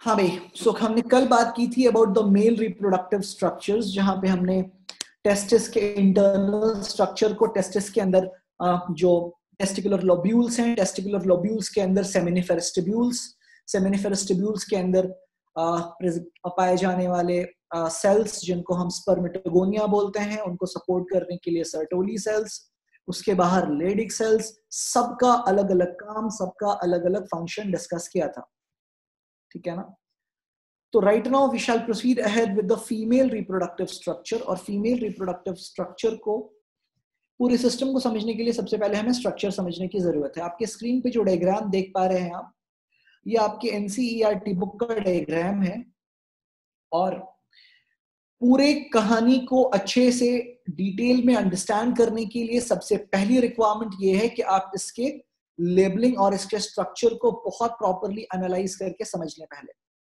हाँ भाई, सो हमने कल बात की थी about the male reproductive structures, जहां पे हमने टेस्टिस के इंटरनल स्ट्रक्चर को, टेस्टिस के अंदर जो टेस्टिकुलर लोब्यूल्स हैं, टेस्टिकुलर लोब्यूल्स के अंदर सेमिनिफेरस ट्यूब्यूल्स, सेमिनिफेरस ट्यूब्यूल्स के अंदर पाए जाने वाले सेल्स जिनको हम स्पर्मेटोगोनिया बोलते हैं, उनको सपोर्ट करने के लिए सर्टोली सेल्स, उसके बाहर लेडिक सेल्स, सबका अलग अलग काम, सबका अलग अलग फंक्शन डिस्कस किया था। ठीक है ना? तो right now we shall proceed ahead with the female reproductive structure. और फीमेल रिप्रोडक्टिव स्ट्रक्चर को, पूरे सिस्टम को समझने के लिए सबसे पहले हमें स्ट्रक्चर समझने की जरूरत है। आपके स्क्रीन पे जो डायग्राम देख पा रहे हैं आप, ये आपके एनसीईआरटी बुक का डायग्राम है। और पूरे कहानी को अच्छे से डिटेल में अंडरस्टैंड करने के लिए सबसे पहली रिक्वायरमेंट ये है कि आप इसके लेबलिंग और इसके स्ट्रक्चर को बहुत प्रॉपरली एनालाइज करके समझ लें। पहले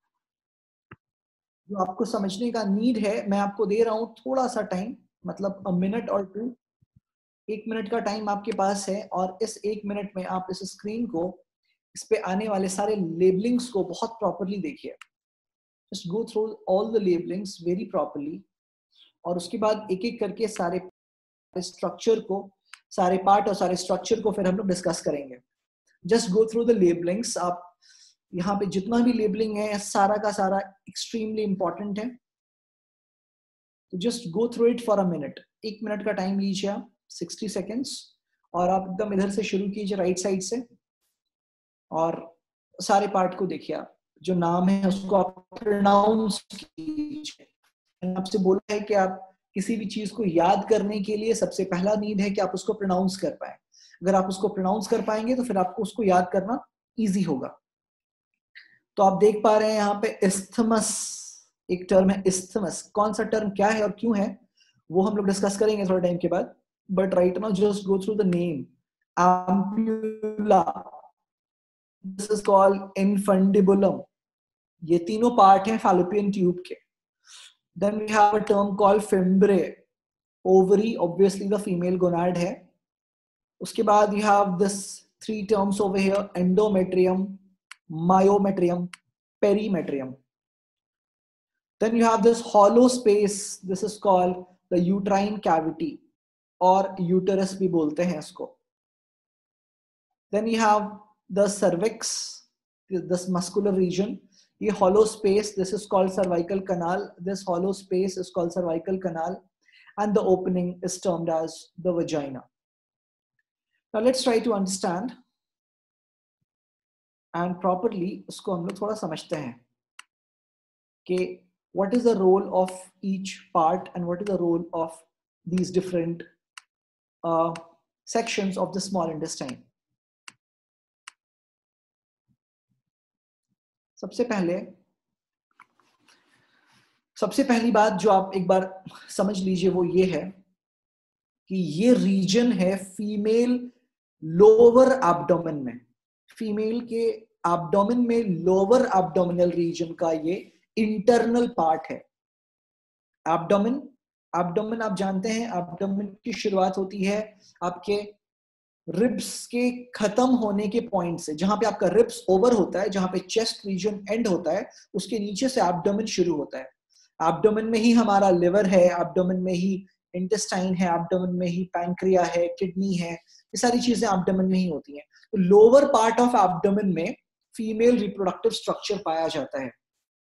जो आपको समझने का नीड है, मैं आपको दे रहा हूं थोड़ा सा टाइम, मतलब a minute or two, 1 minute का टाइम आपके पास है। और इस 1 मिनट में आप इस स्क्रीन को, इस पे आने वाले सारे लेबलिंग्स को बहुत प्रॉपरली देखिए। Just go through all the labellings very properly, और उसके बाद एक एक करके सारे स्ट्रक्चर को, सारे पार्ट और सारे स्ट्रक्चर को फिर हम लोग डिस्कस करेंगे। Just go through the labellings. आप यहाँ पे जितना भी लेबलिंग है, सारा का सारा एक्सट्रीमली इंपॉर्टेंट है। तो just go through it for a minute. 1 minute का टाइम लीजिए आप, 60 सेकेंड्स, और आप एकदम इधर से शुरू कीजिए, राइट साइड से, और सारे पार्ट को देखिए। आप जो नाम है उसको आप प्रोनाउंस कीजिए। मैंने आपसे बोला है कि आप किसी भी चीज को याद करने के लिए सबसे पहला नीड है कि आप उसको प्रोनाउंस कर पाए। अगर आप उसको प्रोनाउंस कर पाएंगे तो फिर आपको उसको याद करना इजी होगा। तो आप देख पा रहे हैं यहाँ पे इस्थमस, एक टर्म है इस्थमस। कौन सा टर्म क्या है और क्यों है वो हम लोग डिस्कस करेंगे थोड़ा टाइम के बाद। But right now just go through the name. Ampulla, this is called infundibulum. ये तीनों पार्ट हैं फैलोपियन ट्यूब के। Then we have a term called fimbriae, ovary, obviously the female gonad है। उसके बाद you have this 3 terms over here, endometrium, myometrium, perimetrium. Then you have this hollow space, this is called the uterine cavity, और uterus भी बोलते हैं इसको. Then you have the cervix, this muscular region, ये hollow space, this is called cervical canal, this hollow space is called cervical canal, and the opening is termed as the vagina. Now let's try to understand and properly उसको हम लोग थोड़ा समझते हैं कि what is the role of each part and what is the role of these different sections of the small intestine. सबसे पहली बात जो आप एक बार समझ लीजिए वो ये है कि ये रीजन है फीमेल लोअर एब्डोमेन में, फीमेल के एब्डोमेन में लोअर एब्डोमिनल रीजन का ये इंटरनल पार्ट है। एब्डोमेन, एब्डोमेन आप जानते हैं, एब्डोमेन की शुरुआत होती है आपके रिब्स के खत्म होने के पॉइंट से, जहां पे आपका रिब्स ओवर होता है, जहां पे चेस्ट रीजन एंड होता है, उसके नीचे से एब्डोमेन शुरू होता है। एब्डोमेन में ही हमारा लिवर है, एब्डोमेन में ही इंटेस्टाइन है, एब्डोमेन में ही पैंक्रिया है, किडनी है, ये सारी चीजें एब्डोमेन में ही होती हैं। तो लोअर पार्ट ऑफ एब्डोमेन में फीमेल रिप्रोडक्टिव स्ट्रक्चर पाया जाता है।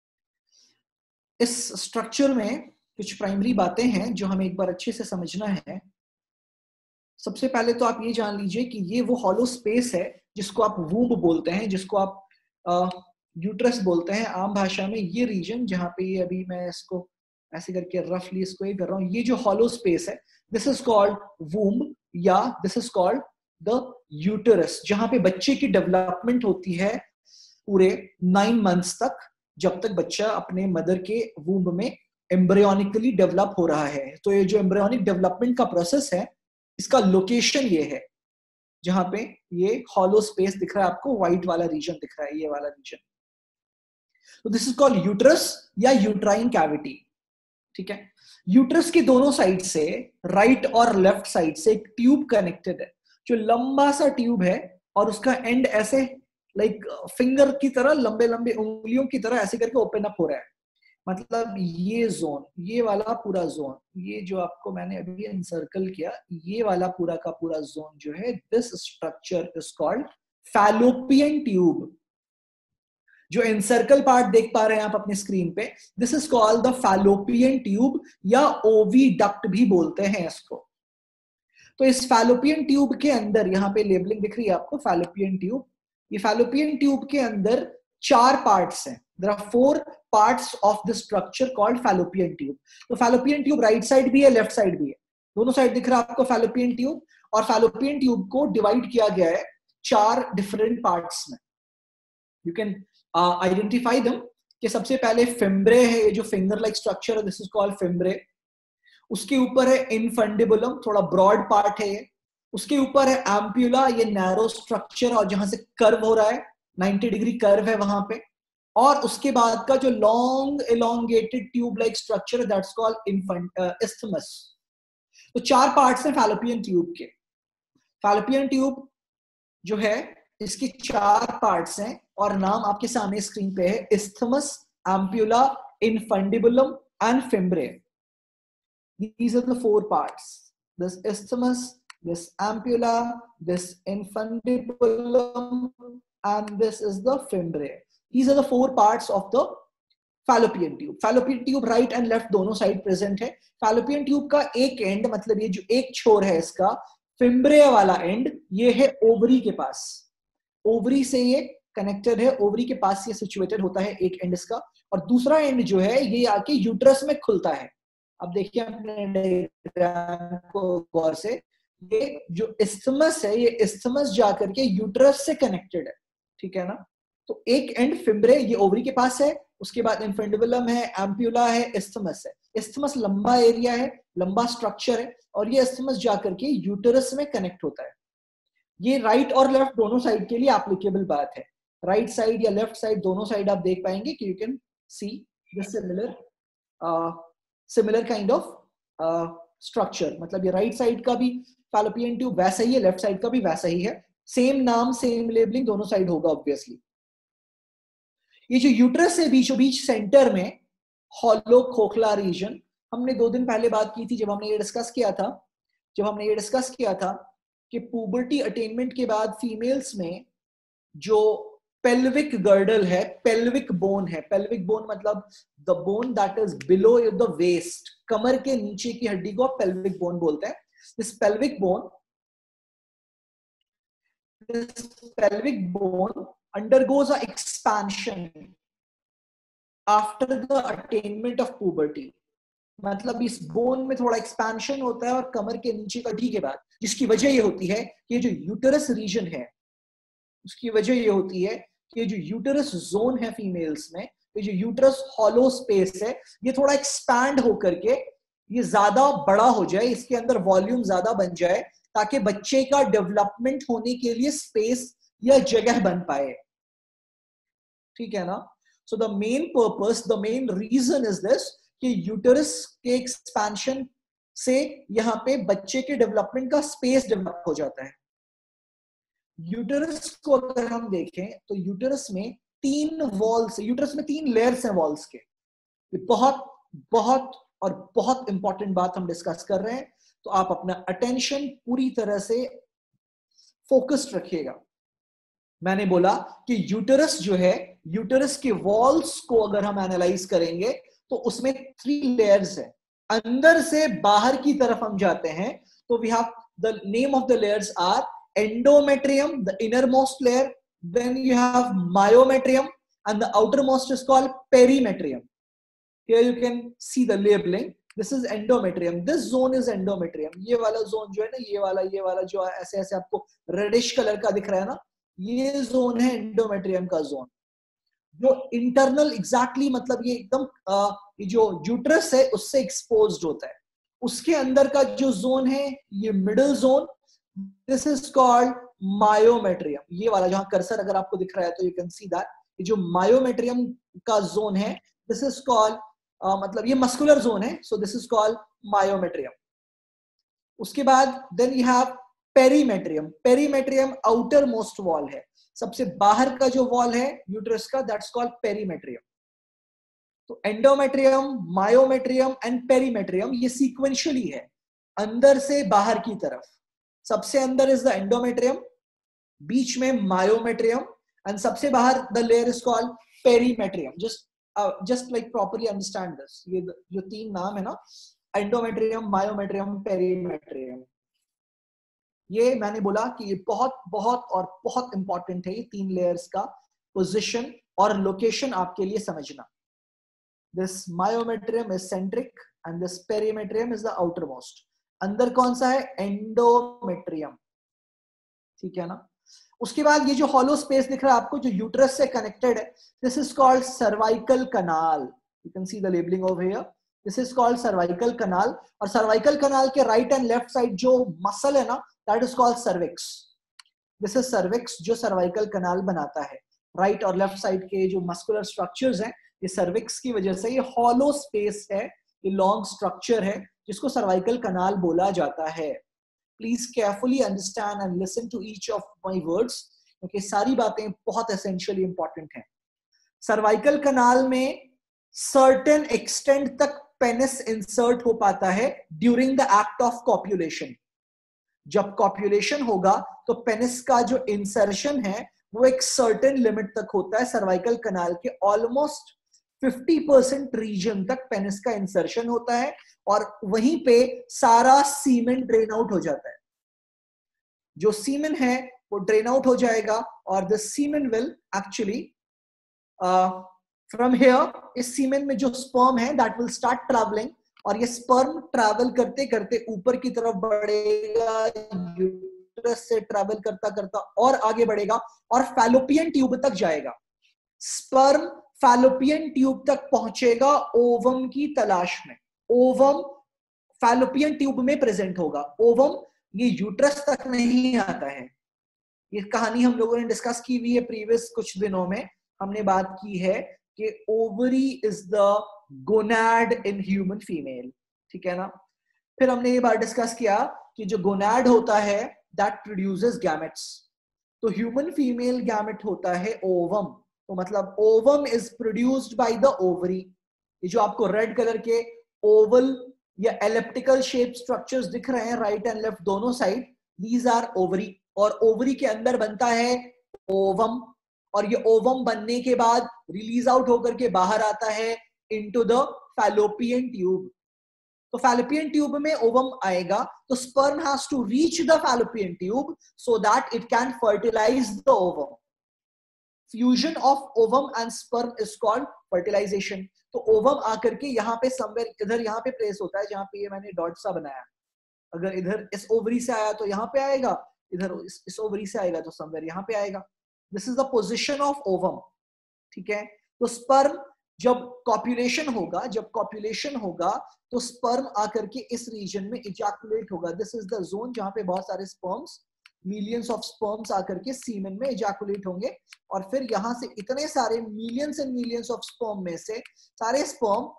इस स्ट्रक्चर में कुछ प्राइमरी बातें हैं जो हमें एक बार अच्छे से समझना है। सबसे पहले तो आप ये जान लीजिए कि ये वो हॉलो स्पेस है जिसको आप वूब बोलते हैं, जिसको आप यूट्रस बोलते हैं आम भाषा में। ये रीजन जहां पे ये, अभी मैं इसको ऐसे करके रफली इसको ये कर रहा हूँ, ये जो हॉलो स्पेस है, दिस इज कॉल्ड वूब, या this is called the uterus, जहां पे बच्चे की डेवलपमेंट होती है पूरे 9 मंथ्स तक, जब तक बच्चा अपने मदर के वूब में एम्ब्रियोनिकली डेवलप हो रहा है। तो ये जो एम्ब्रियोनिक डेवलपमेंट का प्रोसेस है, इसका लोकेशन ये है जहां पे ये हॉलो स्पेस दिख रहा है आपको, व्हाइट वाला रीजन दिख रहा है, ये वाला रीजन। तो दिस इज कॉल्ड यूट्रस या यूट्राइन कैविटी। ठीक है, यूट्रस के दोनों साइड से, राइट और लेफ्ट साइड से एक ट्यूब कनेक्टेड है, जो लंबा सा ट्यूब है और उसका एंड ऐसे लाइक फिंगर की तरह, लंबे लंबे उंगलियों की तरह ऐसे करके ओपन अप हो रहा है। मतलब ये जोन, ये वाला पूरा जोन, ये जो आपको मैंने अभी एनसर्कल किया, ये वाला पूरा का पूरा जोन जो है, this structure is called fallopian tube. जो एनसर्कल पार्ट देख पा रहे हैं आप अपने स्क्रीन पे, this is called the fallopian tube, या ओविडक्ट भी बोलते हैं इसको। तो इस फैलोपियन ट्यूब के अंदर, यहाँ पे लेबलिंग दिख रही है आपको, फैलोपियन ट्यूब। ये फैलोपियन ट्यूब के अंदर 4 पार्ट्स हैं। There are 4 parts of the structure called fallopian tube. तो फैलोपियन ट्यूब राइट साइड भी है, लेफ्ट साइड भी है, दोनों साइड दिख रहा है आपको फैलोपियन ट्यूब। और फैलोपियन ट्यूब को डिवाइड किया गया है 4 डिफरेंट पार्ट्स में। यू कैन आइडेंटिफाई देम कि सबसे पहले फिम्ब्रे है, ये जो फिंगर लाइक स्ट्रक्चर है, दिस इज कॉल्ड फिम्ब्रे। उसके ऊपर है इनफंडिबुलम, थोड़ा ब्रॉड पार्ट है ये। उसके ऊपर है एम्प्यूला, ये नैरो स्ट्रक्चर और जहां से कर्व हो रहा है, 90 डिग्री कर्व है वहां पे। और उसके बाद का जो long elongated tube like structure है, दैट्स कॉल्ड इस्थमस। तो 4 पार्ट्स हैं फैलोपियन ट्यूब के। फैलोपियन ट्यूब जो है, इसके 4 पार्ट्स हैं और नाम आपके सामने स्क्रीन पे है, isthmus, ampulla, infundibulum and fimbriae. These are the 4 parts. This isthmus, this ampulla, this infundibulum, and this is the fimbriae. These are the 4 parts of the fallopian tube. Fallopian tube right and left दोनों side present है। fallopian tube का एक and, मतलब ये जो एक छोर है इसका, फिम्ब्रिया वाला एंड, ये है ओवरी के पास। ओवरी से ये कनेक्टेड है, ओवरी के पास ये सिचुएटेड होता है एक एंड इसका। और दूसरा एंड जो है, ये आके यूट्रस में खुलता है। अब देखिए अपने डायग्राम को गौर से, ये जो इस्थमस है, ये इस्थमस जाकर के यूट्रस से कनेक्टेड है, ठीक है ना। तो एक एंड फिम्ब्रे, ये ओवरी के पास है, उसके बाद इनफंडिबुलम है, एम्प्यूला है, इस्थमस है। इस्थमस लंबा एरिया है, लंबा स्ट्रक्चर है, और ये इस्थमस जाकर के यूट्रस में कनेक्ट होता है। ये राइट और लेफ्ट दोनों साइड के लिए एप्लीकेबल बात है। राइट साइड या लेफ्ट साइड दोनों साइड आप देख पाएंगे कि you can see the similar kind of structure. मतलब ये राइट साइड का भी फैलोपियन ट्यूब वैसा ही है, लेफ्ट साइड का भी वैसा ही है, सेम नाम सेम लेबलिंग दोनों साइड होगा ऑब्वियसली। ये जो यूट्रस है बीचों बीच सेंटर में, हॉलो खोखला रीजन, हमने 2 दिन पहले बात की थी जब हमने ये डिस्कस किया था कि पुबर्टी अटेनमेंट के बाद फीमेल्स में जो पेल्विक गर्डल है, पेल्विक बोन है। पेल्विक बोन मतलब the bone that is below the waist, कमर के नीचे की हड्डी को पेल्विक बोन बोलते हैं। This pelvic bone undergoes a expansion after the attainment of puberty। मतलब इस बोन में थोड़ा एक्सपेंशन होता है और कमर के नीचे का हड्डी के बाद, जिसकी वजह ये होती है कि ये जो यूटेरस रीजन है, उसकी वजह ये होती है कि जो यूटेरस जोन है फीमेल्स में, ये जो यूटेरस हॉलो स्पेस है, ये थोड़ा एक्सपैंड होकर के ये ज्यादा बड़ा हो जाए, इसके अंदर वॉल्यूम ज्यादा बन जाए, ताकि बच्चे का डेवलपमेंट होने के लिए स्पेस या जगह बन पाए, ठीक है ना। So the main purpose, the main region is this कि यूटेरस के एक्सपेंशन से यहां पे बच्चे के डेवलपमेंट का स्पेस डेवलप हो जाता है। यूटेरस को अगर हम देखें तो यूटेरस में 3 वॉल्स, यूटेरस में 3 लेयर्स हैं वॉल्स के। बहुत बहुत और बहुत इंपॉर्टेंट बात हम डिस्कस कर रहे हैं, तो आप अपना अटेंशन पूरी तरह से फोकस्ड रखिएगा। मैंने बोला कि यूटेरस जो है, यूटेरस के वॉल्स को अगर हम एनालाइज करेंगे तो उसमें 3 लेयर्स है। अंदर से बाहर की तरफ हम जाते हैं तो we have the name of the layers are endometrium, the innermost layer, then you have myometrium, and the outermost is called perimetrium. Here you can see the labeling. This is endometrium. This zone is endometrium. ये वाला zone जो है ना, ये वाला जो ऐसे ऐसे आपको रेडिश कलर का दिख रहा है ना, ये जोन है एंडोमेट्रियम का जोन, जो इंटरनल एग्जैक्टली मतलब ये एकदम ये जो यूट्रस है उससे एक्सपोज्ड होता है। उसके अंदर का जो जोन है, ये middle zone, this is called myometrium. ये वाला जहां कर्सर अगर आपको दिख रहा है तो यू कैन सी दैट, ये जो मायोमेट्रियम का जोन है, दिस इज कॉल्ड मतलब ये मस्कुलर जोन है, so this is called myometrium. उसके बाद then you have perimetrium. Perimetrium outermost wall है, सबसे बाहर का जो वॉल है यूट्रस का, दैट्स कॉल्ड पेरीमेट्रियम। तो एंडोमेट्रियम, मायोमेट्रियम एंड पेरीमेट्रियम ये सीक्वेंशियली है, अंदर से बाहर की तरफ। सबसे अंदर इज द एंडोमेट्रियम, बीच में मायोमेट्रियम एंड सबसे बाहर the layer is called perimetrium. Just like properly understand this, ये जो तीन नाम है ना, एंडोमेट्रियम, मायोमेट्रियम, पेरीमेट्रियम, ये मैंने बोला कि ये बहुत बहुत और बहुत इंपॉर्टेंट है, ये तीन लेयर्स का पोजीशन और लोकेशन आपके लिए समझना। This myometrium is centric and this perimetrium is the outermost. अंदर कौन सा है? एंडोमेट्रियम, ठीक है ना। उसके बाद ये जो हॉलो स्पेस दिख रहा है आपको, जो यूट्रस से कनेक्टेड है, this is called cervical canal. You can see the labelling over here, this is called cervical canal. और सर्वाइकल कनाल के राइट एंड लेफ्ट साइड जो मसल है ना, that is called cervix. This is cervix जो cervical canal बनाता है। Right और left side के जो मस्कुलर स्ट्रक्चर्स हैं, ये सर्विक्स की वजह से, ये हॉलो स्पेस है, ये लॉन्ग स्ट्रक्चर है जिसको सर्वाइकल कनाल बोला जाता है। Please carefully understand and listen to each of my words, क्योंकि सारी बातें बहुत एसेंशियली इंपॉर्टेंट हैं। सर्वाइकल कनाल में सर्टेन एक्सटेंट तक पेनिस इंसर्ट हो पाता है during the act of copulation. जब कॉप्युलेशन होगा तो पेनिस का जो इंसर्शन है वो एक सर्टेन लिमिट तक होता है। सर्वाइकल कनाल के ऑलमोस्ट 50% रीजन तक पेनिस का इंसर्शन होता है और वहीं पे सारा सीमेन ड्रेन आउट हो जाता है। जो सीमेन है वो ड्रेन आउट हो जाएगा और the semen will actually from here, इस सीमेन में जो स्पर्म है दैट विल स्टार्ट ट्रैवलिंग, और ये स्पर्म ट्रैवल करते करते ऊपर की तरफ बढ़ेगा, यूट्रस से ट्रैवल करता करता और आगे बढ़ेगा और फैलोपियन ट्यूब तक जाएगा। स्पर्म फैलोपियन ट्यूब तक पहुंचेगा ओवम की तलाश में। ओवम फैलोपियन ट्यूब में प्रेजेंट होगा। ओवम ये यूट्रस तक नहीं आता है। ये कहानी हम लोगों ने डिस्कस की हुई है प्रीवियस कुछ दिनों में। हमने बात की है कि ovary is the gonad in human female, ठीक है ना। फिर हमने ये बात डिस्कस किया कि जो गोनाड होता है दैट प्रोड्यूसेस गैमेट्स। तो ह्यूमन फीमेल गैमेट होता है ओवम। तो मतलब ovum is produced by the ovary. ये जो आपको रेड कलर के ओवल या एलिप्टिकल शेप स्ट्रक्चर्स दिख रहे हैं राइट एंड लेफ्ट दोनों साइड, दीज आर ओवरी। और ओवरी के अंदर बनता है ओवम, और ये ओवम बनने के बाद रिलीज आउट होकर के बाहर आता है इनटू द फैलोपियन ट्यूब। तो फैलोपियन ट्यूब में ओवम आएगा, तो sperm has to reach the fallopian tube so that it can fertilise the ovum. Fusion of ovum and sperm is called fertilisation. तो ओवम आकर के यहाँ पे समवेयर इधर यहाँ पे प्लेस होता है, जहां पे ये मैंने डॉट सा बनाया। अगर इधर इस ओवरी से आया तो यहाँ पे आएगा, इधर इस ओवरी से आएगा तो समवेयर यहाँ पे आएगा। This is the position of ovum, ठीक है। तो स्पर्म जब कॉप्युलेशन होगा तो स्पर्म आकर के इस रीजन में इजैकुलेट होगा। दिस इज द जोन जहां पे बहुत सारे स्पर्म्स, मिलियंस ऑफ स्पर्म्स आकर के सीमेन में इजैकुलेट होंगे, और फिर यहां से इतने सारे millions and millions of sperm में से सारे स्पर्म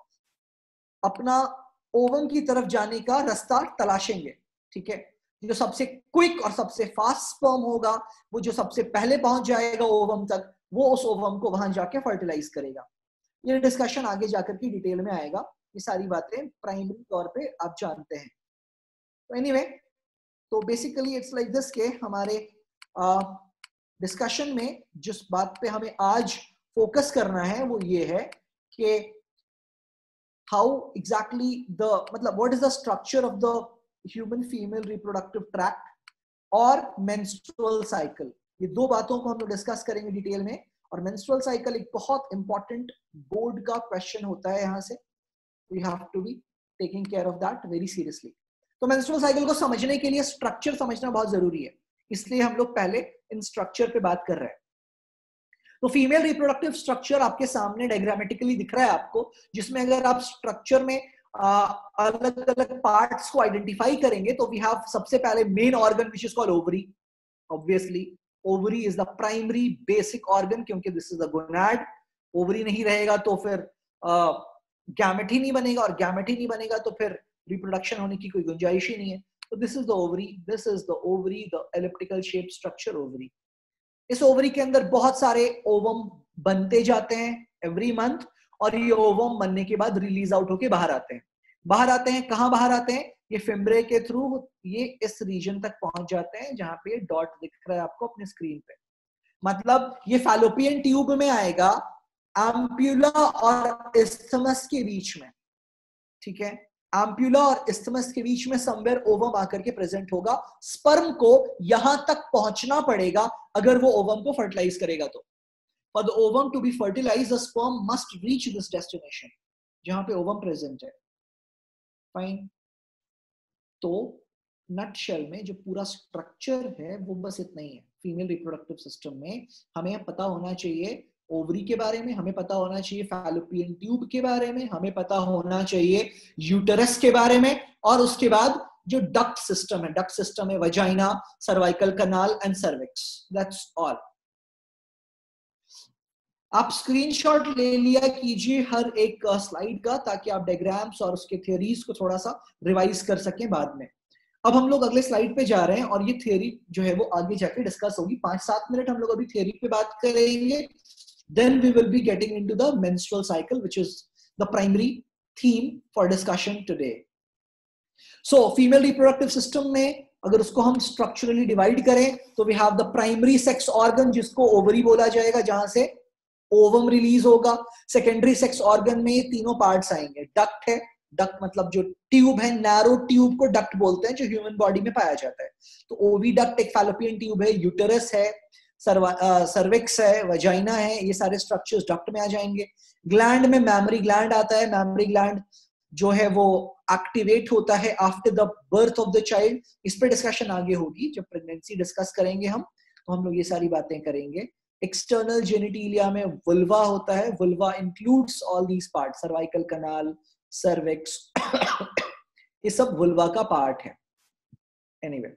अपना ओवम की तरफ जाने का रास्ता तलाशेंगे, ठीक है। जो सबसे क्विक और सबसे फास्ट स्पर्म होगा, वो जो सबसे पहले पहुंच जाएगा ओवम तक, वो उस ओवम को वहां जाके फर्टिलाइज करेगा। ये डिस्कशन आगे जाकर के डिटेल में आएगा। ये सारी बातें प्राइमरी तौर पे आप जानते हैं। तो एनीवे, तो बेसिकली इट्स लाइक दिस के हमारे डिस्कशन में जिस बात पे हमें आज फोकस करना है वो ये है कि हाउ एग्जैक्टली द मतलब what is the structure of the human female reproductive tract और मेंस्ट्रुअल साइकिल। ये दो बातों को हम लोग डिस्कस करेंगे डिटेल में। और मेंस्ट्रुअल साइकिल एक बहुत इंपॉर्टेंट बोर्ड का क्वेश्चन होता है, यहाँ से we have to be taking care of that very seriously. तो मेंस्ट्रुअल साइकिल को समझने के लिए स्ट्रक्चर समझना बहुत जरूरी है, इसलिए हम लोग पहले इन स्ट्रक्चर पे बात कर रहे हैं। तो फीमेल रिप्रोडक्टिव स्ट्रक्चर आपके सामने डायग्रामेटिकली दिख रहा है आपको, जिसमें अगर आप स्ट्रक्चर में अलग अलग पार्ट्स को आइडेंटिफाई करेंगे तो वी हैव सबसे पहले main organ which is called ovary. Obviously ovary is the primary basic organ, क्योंकि this is the gonad. Ovary नहीं रहेगा तो फिर गैमेट ही नहीं बनेगा, और गैमेट ही नहीं बनेगा तो फिर रिप्रोडक्शन होने की कोई गुंजाइश ही नहीं है। तो this is the ovary, this is the ovary, the elliptical shape structure ovary. इस ओवरी के अंदर बहुत सारे ओवम बनते जाते हैं एवरी मंथ, और ये ओवम बनने के बाद रिलीज आउट होके बाहर आते हैं। बाहर आते हैं, कहां बाहर आते हैं? ये फिम्ब्रे के थ्रू ये इस रीजन तक पहुंच जाते हैं जहां पे डॉट दिख रहा है आपको अपने स्क्रीन पे। मतलब ये फैलोपियन ट्यूब में आएगा, एम्प्यूला और इस्थमस के बीच में, ठीक है? एम्प्यूला और इस्थमस के बीच में समवेयर ओवम आकर के प्रेजेंट होगा। स्पर्म को यहां तक पहुंचना पड़ेगा अगर वो ओवम को फर्टिलाइज करेगा तो। For the ovum to be fertilized, the sperm must reach this destination, जहां पे ओवम प्रेजेंट है। फाइन। तो नटशेल में जो पूरा स्ट्रक्चर है वो बस इतना ही है। फीमेल रिप्रोडक्टिव सिस्टम में हमें पता होना चाहिए ओवरी के बारे में, हमें पता होना चाहिए फैलोपियन ट्यूब के बारे में, हमें पता होना चाहिए यूटेरस के बारे में, और उसके बाद जो डक्ट सिस्टम है, डक्ट सिस्टम है vagina, cervical canal and cervix. That's all. आप स्क्रीनशॉट ले लिया कीजिए हर एक स्लाइड का, ताकि आप डायग्राम्स और उसके थ्योरीज को थोड़ा सा रिवाइज कर सकें बाद में। अब हम लोग अगले स्लाइड पे जा रहे हैं और ये थ्योरी जो है वो आगे जाके डिस्कस होगी। 5-7 मिनट हम लोग अभी थ्योरी पे बात करेंगे, then we will be getting into the menstrual cycle which is the primary theme for discussion today. सो फीमेल रिप्रोडक्टिव सिस्टम में अगर उसको हम स्ट्रक्चरली डिवाइड करें तो we have the primary sex organ जिसको ओवरी बोला जाएगा, जहां से ओवम रिलीज होगा। सेकेंडरी सेक्स ऑर्गन में ये तीनों पार्ट्स आएंगे। डक्ट है, डक्ट मतलब जो ट्यूब है, नैरो ट्यूब को डक्ट बोलते हैं, जो ह्यूमन बॉडी में पाया जाता है। तो ओवी डक्ट एक फैलोपियन ट्यूब है, यूटेरस है, सर्विक्स है, वजाइना है, ये सारे स्ट्रक्चर्स डक्ट में आ जाएंगे। ग्लैंड में मैमरी ग्लैंड आता है। मैमरी ग्लैंड जो है वो एक्टिवेट होता है after the birth of the child. इस पर डिस्कशन आगे होगी जब प्रेगनेंसी डिस्कस करेंगे हम, तो हम लोग ये सारी बातें करेंगे। एक्सटर्नल जेनिटेलिया में वुल्वा होता है। Vulva includes all these part, cervical canal, cervix, ये सब वुल्वा का पार्ट है। एनीवे,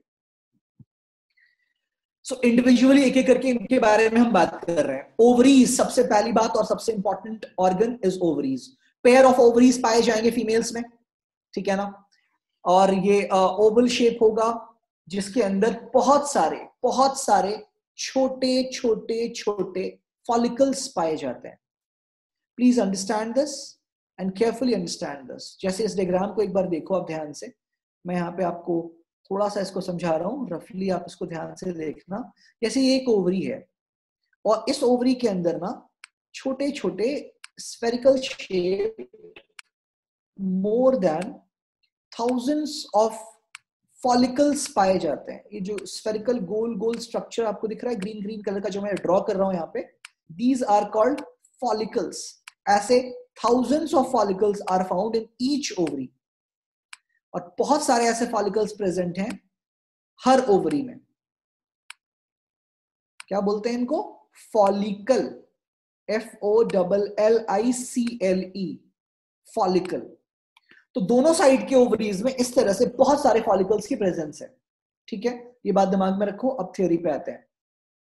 सो इंडिविजुअली एक एक करके इनके बारे में हम बात कर रहे हैं। ओवरीज सबसे पहली बात और सबसे important organ is ovaries. Pair of ovaries पाए जाएंगे फीमेल्स में, ठीक है ना? और ये ओवल शेप होगा जिसके अंदर बहुत सारे छोटे छोटे छोटे फॉलिकल्स पाए जाते हैं। Please understand this and carefully understand this. जैसे इस डायग्राम को एक बार देखो आप ध्यान से, मैं यहाँ पे आपको थोड़ा सा इसको समझा रहा हूँ, रफली आप इसको ध्यान से देखना। जैसे ये एक ओवरी है और इस ओवरी के अंदर ना छोटे छोटे spherical shape more than thousands of follicles पाए जाते हैं। ये जो स्फेरिकल गोल गोल स्ट्रक्चर आपको दिख रहा है ग्रीन ग्रीन कलर का, जो मैं ड्रॉ कर रहा हूं यहाँ पे, दीज आर कॉल्ड फॉलिकल्स। ऐसे thousands of follicles are found in each ovary, और बहुत सारे ऐसे फॉलिकल्स प्रेजेंट हैं हर ओवरी में। क्या बोलते हैं इनको? Follicle, FOLLICLE, follicle. तो दोनों साइड के ओवरीज में इस तरह से बहुत सारे फॉलिकल्स की प्रेजेंस है, ठीक है? ये बात दिमाग में रखो। अब थ्योरी पे आते हैं।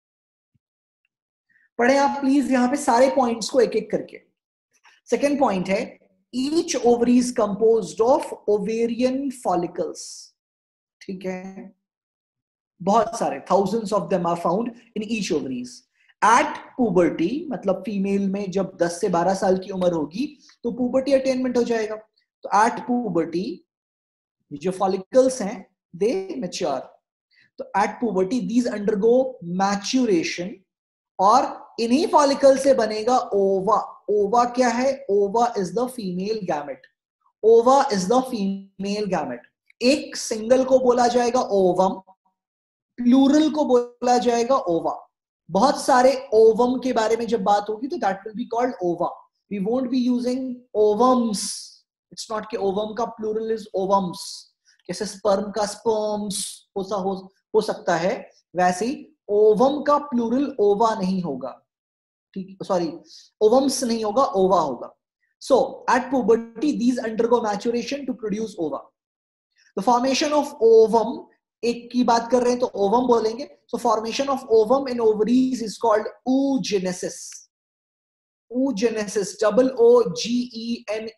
पढ़े आप प्लीज यहां पे सारे पॉइंट्स को एक एक करके। सेकेंड पॉइंट है, each ovary is composed of ovarian follicles, ठीक है? बहुत सारे, thousands of them are found in each ovaries. At puberty, मतलब फीमेल में जब 10 से 12 साल की उम्र होगी तो पुबर्टी अटेनमेंट हो जाएगा। तो एट पुबर्टी जो फॉलिकल्स हैं दे मैच्योर। तो at puberty these undergo maturation, और इन्हीं फॉलिकल से बनेगा ओवा। ओवा क्या है? Ova is the female gamete. Ova is the female gamete. एक सिंगल को बोला जाएगा ओवम, प्लूरल को बोला जाएगा ओवा। बहुत सारे ओवम के बारे में जब बात होगी तो that will be called ova. We won't be using ovums. It's not कि ओवम का प्लूरल इज ओवम्स, जैसे स्पर्म का स्पर्म्स हो सकता है, वैसे ही ओवम का प्लूरल ओवा नहीं होगा, ठीक? सॉरी, ओवम्स नहीं होगा, ओवा होगा। So at puberty these undergo maturation to produce ova. The formation of ovum, एक की बात कर रहे हैं तो ओवम बोलेंगे। So formation of ovum in ovaries is called oogenesis। oogenesis,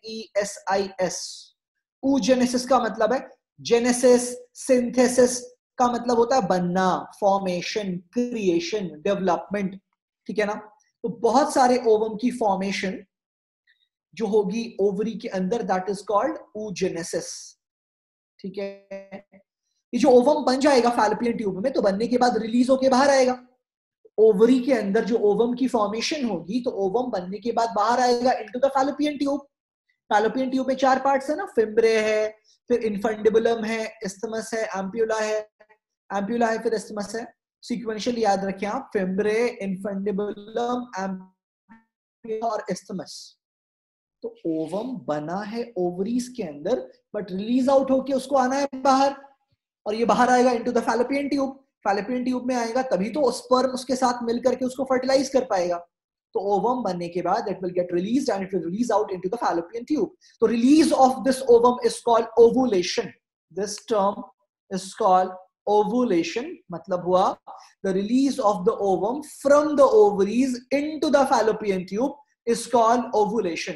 OOGENESIS। oogenesis का मतलब है जेनेसिस, सिंथेसिस, का मतलब होता है बनना, फॉर्मेशन, क्रिएशन, डेवलपमेंट, ठीक है ना। तो बहुत सारे ओवम की फॉर्मेशन जो होगी ओवरी के अंदर, दैट इज कॉल्ड oogenesis, ठीक है। ये जो ओवम बन जाएगा फैलोपियन ट्यूब में, तो बनने के बाद रिलीज होके बाहर आएगा। ओवरी के अंदर जो ओवम की फॉर्मेशन होगी, तो ओवम बनने के बाद बाहर आएगा into the fallopian tube. Fallopian tube में 4 पार्ट्स है ना, फिम्ब्रे है, फिर इन्फंडिबुलम है, इस्थमस है, एम्प्यूला है, एम्प्यूला है, फिर इस्थमस है। सीक्वेंशियल याद रखें आप, फिम्ब्रे, इन्फंडिबुलम, एम्प्यूला और इस्थमस। तो ओवम बना है ओवरीज के अंदर, बट रिलीज आउट होके उसको आना है बाहर, और ये बाहर आएगा into the fallopian tube. Fallopian tube में आएगा तभी तो स्पर्म उसके साथ मिलकर के उसको फर्टिलाइज कर पाएगा। तो ओवम बनने के बाद it will get released and it will release out into the fallopian tube. तो release of this ovum is called ovulation. This term is called ovulation, मतलब हुआ the release of the ovum from the ovaries into the fallopian tube is called ovulation.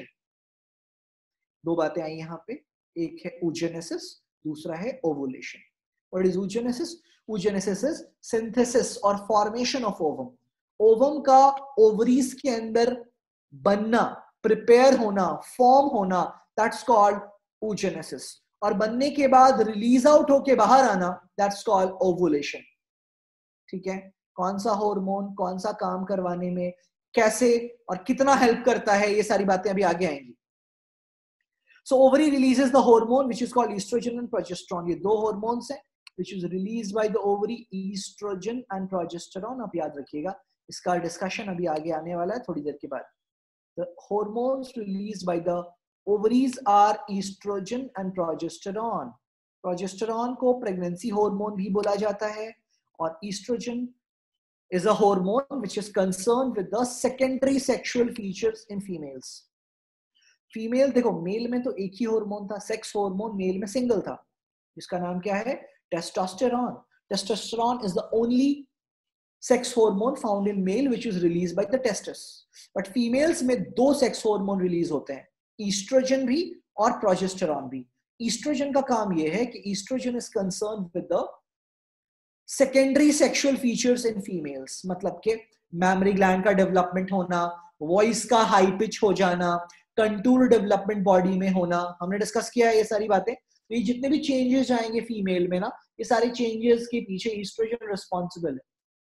दो बातें आई यहां पे, एक है oogenesis, दूसरा है ovulation. What is oogenesis? Oogenesis is synthesis or formation of ovum. Ovum का ओवरीज के अंदर बनना, प्रिपेयर होना, फॉर्म होना, दैट्स कॉल्ड oogenesis. और बनने के बाद रिलीज आउट होके बाहर आना, दैट्स कॉल्ड ओवुलेशन, ठीक है। कौन सा हार्मोन कौन सा काम करवाने में, कैसे और कितना हेल्प करता है, ये सारी बातें अभी आगे आएंगी। So ovary releases the hormone which is called estrogen and progesterone. ये दो hormones हैं which is released by the ovary, estrogen and progesterone. आप याद रखिएगा, इसका डिस्कशन अभी आगे आने वाला है थोड़ी देर के बाद। The hormones released by the ovaries are estrogen and progesterone. Progesterone को pregnancy hormone भी बोला जाता है, और estrogen is a hormone which is concerned with the secondary sexual features in females. Female देखो, मेल में तो एक ही हार्मोन था, सेक्स हार्मोन, मेल में सिंगल था, जिसका नाम क्या है, testosterone. Testosterone is the only sex hormone found in male which is released by the testis. But females में दो सेक्स हार्मोन रिलीज होते हैं, ईस्ट्रोजन भी और प्रोजेस्टेरोन भी। ईस्ट्रोजन का काम यह है कि oestrogen is concerned with the secondary sexual features in females, मतलब के मैमरी ग्लैंड का डेवलपमेंट होना, वॉइस का हाई पिच हो जाना, कंटूर डेवलपमेंट बॉडी में होना, हमने डिस्कस किया है ये सारी बातें। तो ये जितने भी चेंजेस आएंगे फीमेल में ना, ये सारे चेंजेस के पीछे ईस्ट्रोजन रिस्पॉन्सिबल है।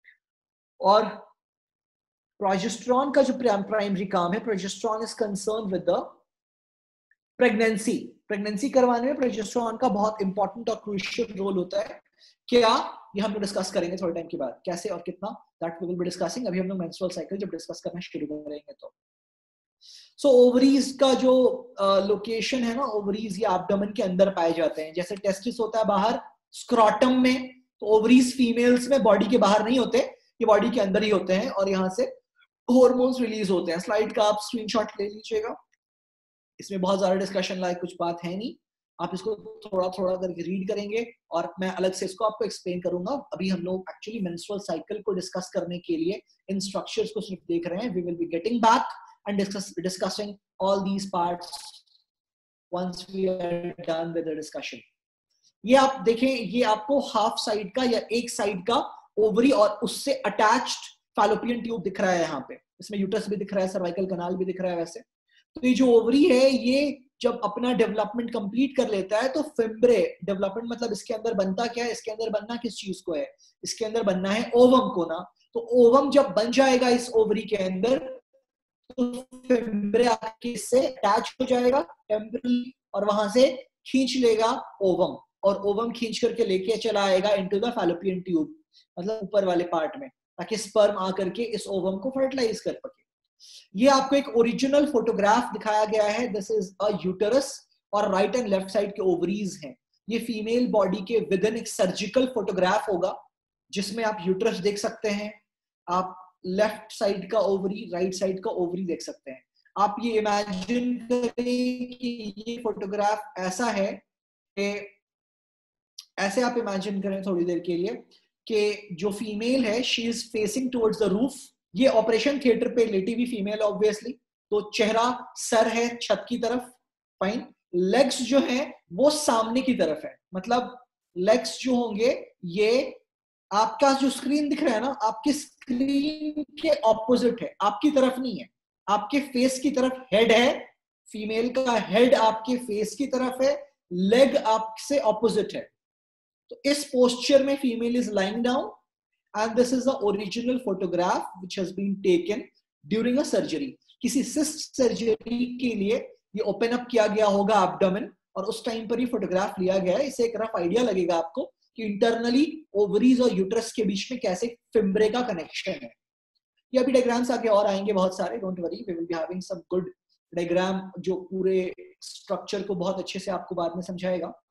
और प्रोजेस्टेरोन का जो प्राइमरी काम है, progesterone is concern with the pregnancy. Pregnancy करवाने में प्रोजेस्टेरोन का बहुत इंपॉर्टेंट और क्रूशियल रोल होता है। क्या, ये हम लोग डिस्कस करेंगे थोड़े टाइम के बाद, कैसे और कितना, that we will be discussing. अभी हम लोग मेंस्ट्रुअल साइकिल जब डिस्कस करना शुरू करेंगे तो। सो ओवरीज का जो लोकेशन है ना, ओवरीज ये एब्डोमेन के अंदर पाए जाते हैं। जैसे टेस्टिस होता है बाहर स्क्रॉटम में, तो ओवरीज फीमेल्स में बॉडी के बाहर नहीं होते, ये बॉडी के अंदर ही होते हैं, और यहाँ से हार्मोन्स रिलीज होते हैं। स्लाइड का आप स्क्रीनशॉट ले लीजिएगा, इसमें बहुत ज्यादा डिस्कशन लायक कुछ बात है नहीं, आप इसको थोड़ा थोड़ा करके रीड करेंगे और मैं अलग से इसको आपको एक्सप्लेन करूंगा। अभी हम लोग एक्चुअली मेंस्ट्रुअल साइकिल को डिस्कस करने के लिए इन स्ट्रक्चर्स को सिर्फ देख रहे हैं। We will be getting back and discussing all these parts once we are done with the discussion. ये आप देखें, ये आपको हाफ साइड का या एक साइड का ओवरी और उससे अटैच्ड फैलोपियन ट्यूब दिख रहा है। यहाँ पे इसमें यूट्रस भी दिख रहा है, सर्वाइकल कनाल भी दिख रहा है। वैसे तो ये जो ओवरी है, ये जब अपना डेवलपमेंट कंप्लीट कर लेता है तो फिम्ब्रे डेवलपमेंट, मतलब इसके अंदर बनता क्या है, इसके अंदर बनना किस चीज को है, इसके अंदर बनना है ओवम को ना। तो ओवम जब बन जाएगा इस ओवरी के अंदर, तो फिम्ब्रे आके इससे अटैच हो जाएगा टेम्परली, और वहां से खींच लेगा ओवम, और ओवम खींच करके लेके चला आएगा इनटू द फैलोपियन ट्यूब, मतलब ऊपर वाले पार्ट में, ताकि स्पर्म आकर के इस ओवम को फर्टिलाइज कर सके। ये आपको एक ओरिजिनल फोटोग्राफ दिखाया गया है। दिस इज अ यूटरस, और राइट एंड लेफ्ट साइड के ओवरीज हैं। ये फीमेल बॉडी के विद इन एक सर्जिकल फोटोग्राफ होगा, जिसमें आप यूटरस देख सकते हैं, आप लेफ्ट साइड का ओवरी, राइट साइड का ओवरी देख सकते हैं। आप ये इमेजिन करें कि ये फोटोग्राफ ऐसा है कि ऐसे आप इमेजिन करें थोड़ी देर के लिए कि जो फीमेल है, she is facing towards the roof. ये ऑपरेशन थिएटर पे लेटी हुई फीमेल ऑब्वियसली, तो चेहरा, सर है छत की तरफ, फाइन। लेग्स जो है वो सामने की तरफ है, मतलब लेग्स जो होंगे ये आपका जो स्क्रीन दिख रहा है ना, आपकी स्क्रीन के ऑपोजिट है, आपकी तरफ नहीं है, आपके फेस की तरफ हेड है, फीमेल का हेड आपके फेस की तरफ है, लेग आपसे ऑपोजिट है। तो इस पोस्चर में female is lying down and this is the original photograph which has been taken during a surgery. किसी सिस्ट सर्जरी के लिए ये ओपन अप किया गया होगा एब्डोमेन, और उस टाइम पर ही फोटोग्राफ लिया गया है। इससे एक रफ आइडिया लगेगा आपको कि इंटरनली ओवरीज और यूट्रस के बीच में कैसे फिम्ब्रे का कनेक्शन है। ये अभी डायग्राम्स आगे और आएंगे बहुत सारे, don't worry, we will be having some good diagram जो पूरे स्ट्रक्चर को बहुत अच्छे से आपको बाद में समझाएगा।